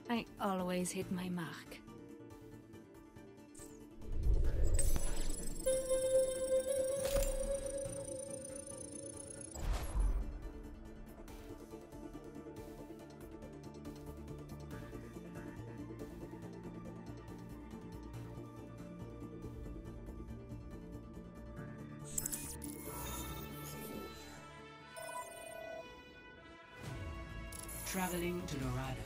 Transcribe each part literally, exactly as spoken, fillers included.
I always hit my mark. Traveling to Dorado.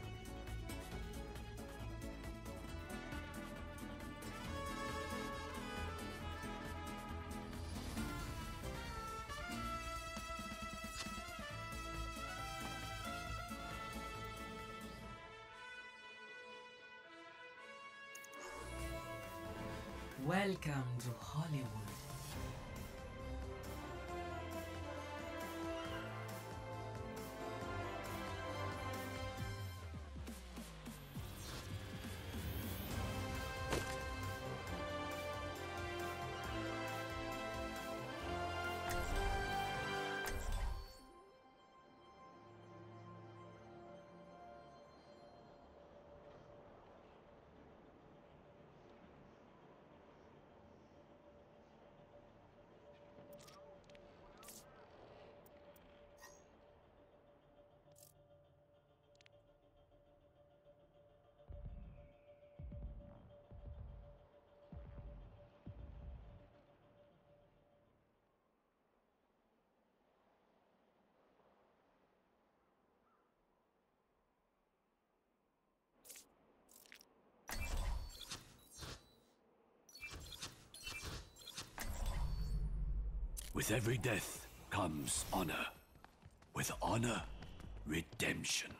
Welcome to Hollywood. With every death comes honor. With honor, redemption.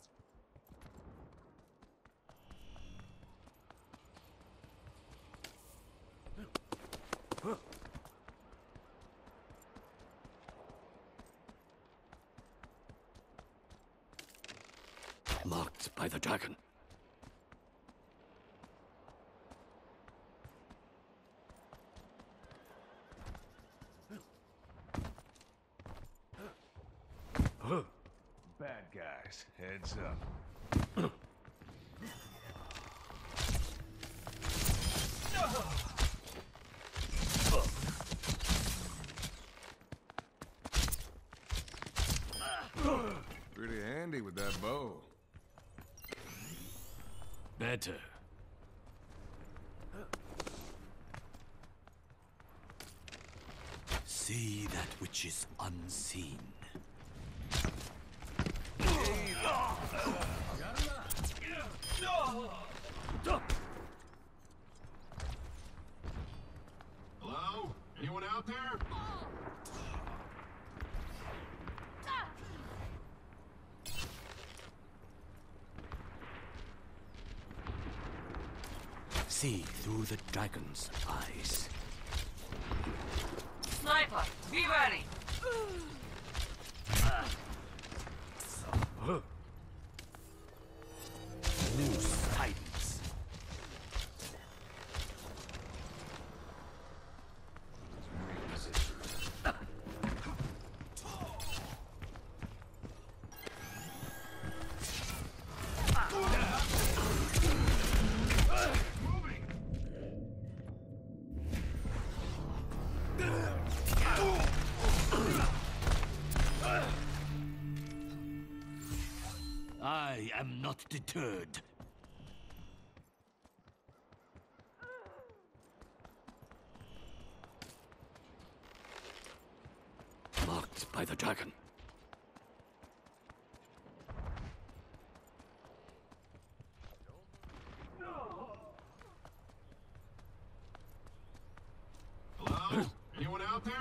Marked by the dragon. Bad guys, heads up. Pretty handy with that bow. Better. See that which is unseen. Hello? Anyone out there? See through the dragon's eyes. Sniper, be ready! Loose tidings. I am not deterred. Marked by the dragon. Hello? Anyone out there?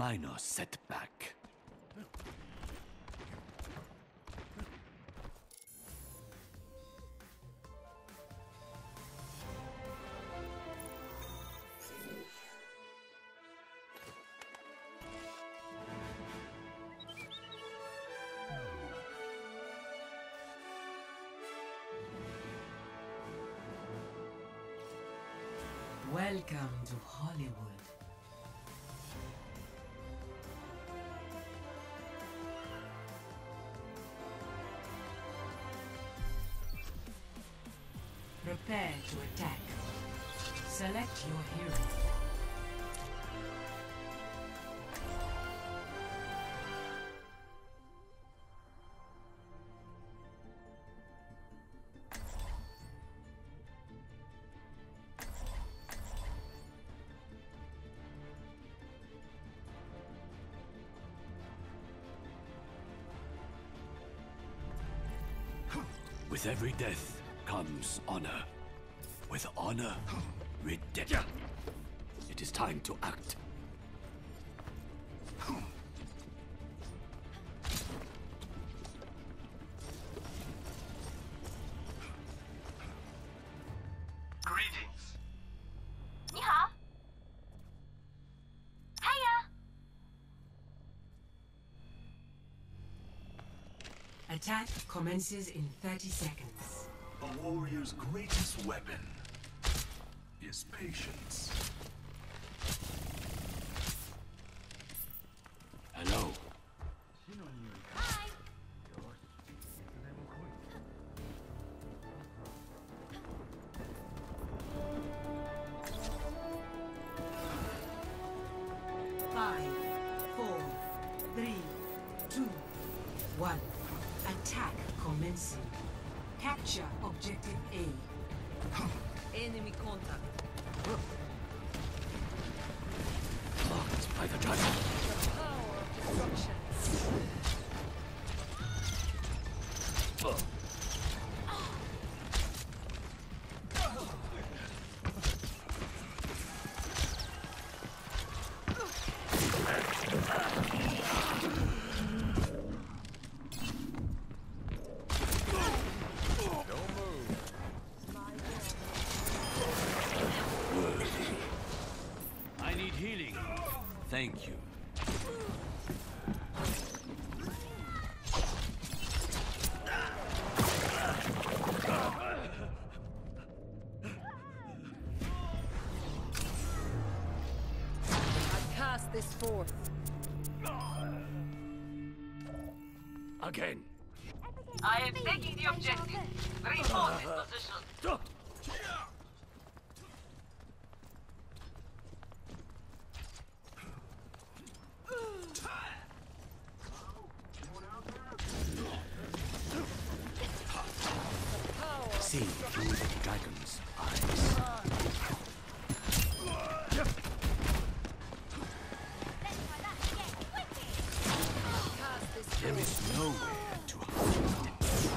minor setback. Welcome to Hollywood. Prepare to attack. Select your hero. With every death comes honor. With honor, redemption. It is time to act. Greetings. 你好。Hiya. Attack commences in thirty seconds. A warrior's greatest weapon is patience. Hello. Hi. Five, four, three, two, one. Attack commencing. Capture objective A. Enemy contact. Blocked by the dragon. Power of destruction. I need healing. Thank you. I cast this forth. Again. I am taking the objective. Reinforce this position. See through the dragon's eyes. Cast this There forth. is nowhere to hide.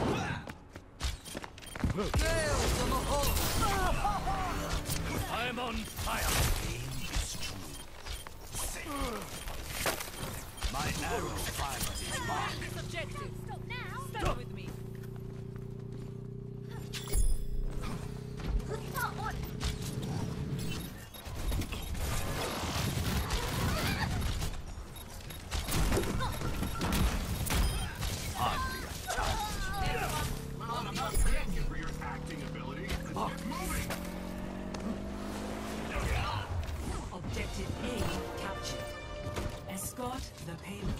Nails on the hull. I'm on fire. Aim is true. My arrow finds its mark. This objective. Stop now. Stand with me. Not one. Hardly a chance. Well, I'm not paying you for your acting ability. Oh. Get moving. Objective A captured. Escort the payload.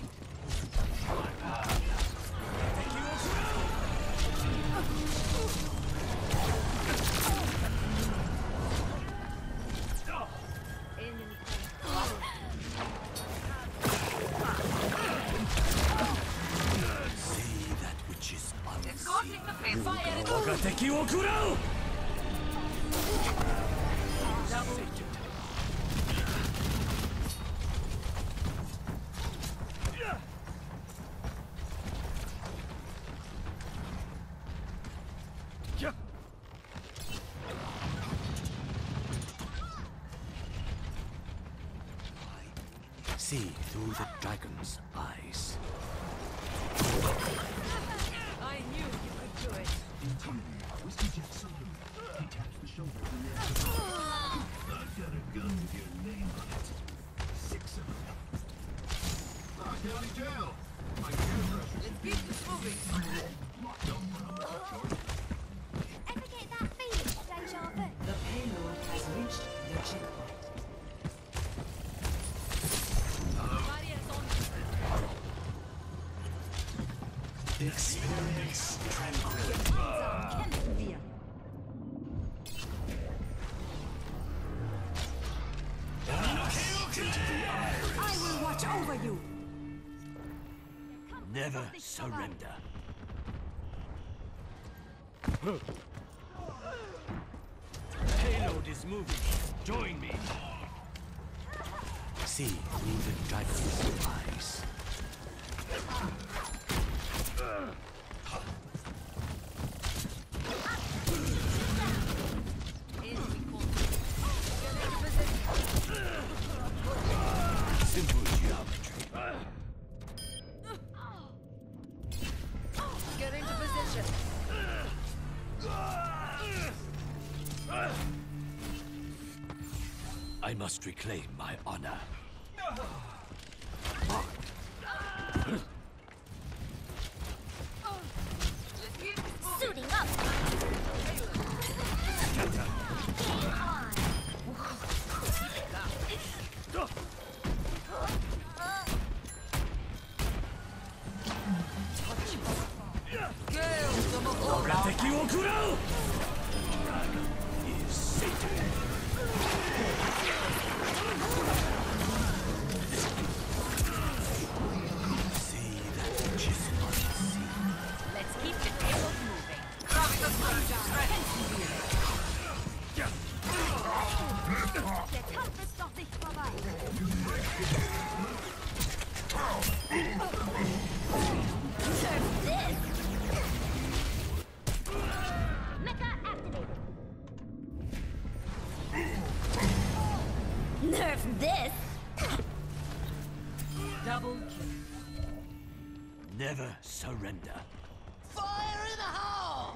Enemy contact. See that which is Escorting unseen. the payload. Fire it 我が敵を食らう See through the dragon's eyes. I knew you could do it. Whiskey Jack Sullivan. He taps the shoulder of the reactor. I've got a gun with your name on it. Six of them. Ah, county jail. My camera. Let's keep this moving. Ever get that feeling, deja vu? The payload has reached the checkpoint. Barriers on. Experience tranquility. Chemistry. I will watch over you. Never surrender. Payload is moving. Join me. See through the dragon's eyes. In we come. Get into position. Simple geometry. Get into position. I must reclaim my honor. Suiting up. Gale to Mahal. Dragon is Satan. See that chisel on the sea. Let's keep the payload moving. Der Kampf ist doch nicht vorbei. Nerf this. Mecha activated. Nerf this. Double kill. Never surrender. Fire in the hole!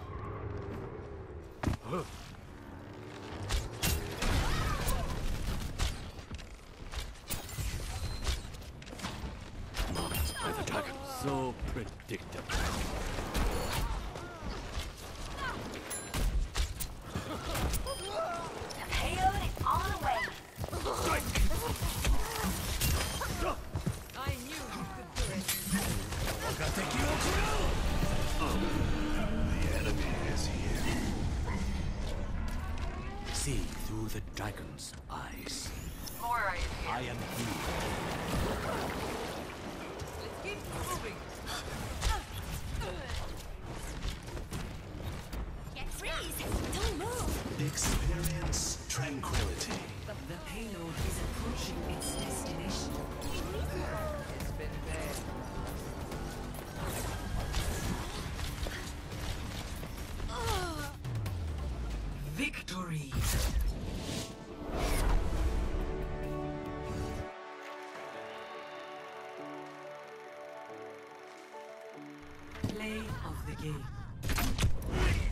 Marked by the dragon. So predictable. The payload is on the way. I knew you could do it. The enemy is here. See through the dragon's eyes. Moira is here. I am here. Let's keep moving. Get freeze. Don't move. Experience tranquility. The payload is approaching its destination. It's been bad. Victory! Play of the game.